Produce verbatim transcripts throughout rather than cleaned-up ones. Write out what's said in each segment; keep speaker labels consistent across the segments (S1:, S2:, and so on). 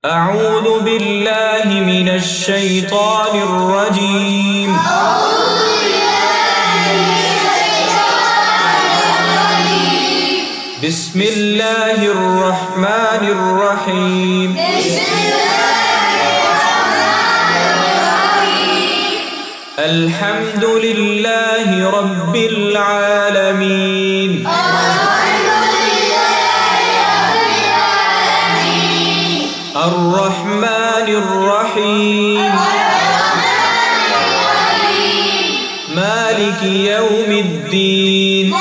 S1: أعوذ بالله من الشيطان الرجيم. بسم الله الرحمن الرحيم. الحمد لله رب العالمين. الرحمن الرحيم. مالك يوم الدين.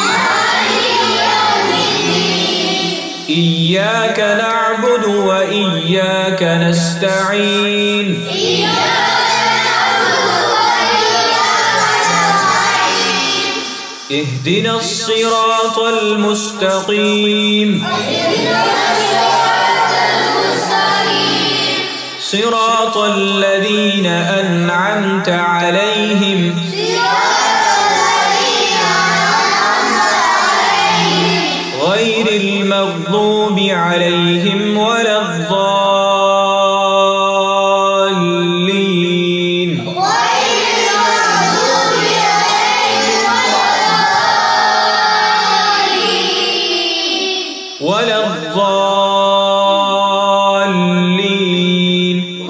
S1: إياك نعبد وإياك نستعين. اهدنا الصراط المستقيم. صراط الذين أنعمت عليهم غير المغضوب عليهم ولا الضالين. ولا الضالين.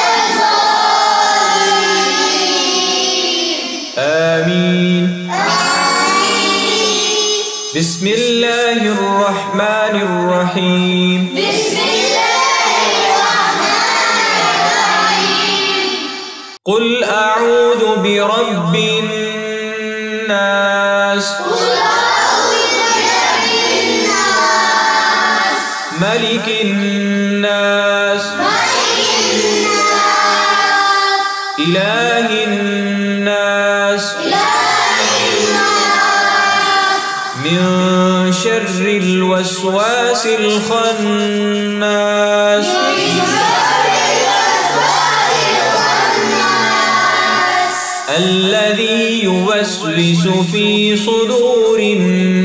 S1: آمين. بسم الله الرحمن الرحيم.
S2: بسم الله الرحمن الرحيم.
S1: قل أعوذ برب الناس.
S2: قل أعوذ برب الناس.
S1: ملك الناس.
S2: ملك الناس.
S1: إله الناس.
S2: إله الناس.
S1: من شر الوسواس الخناس. الذي يوسوس في صدور الناس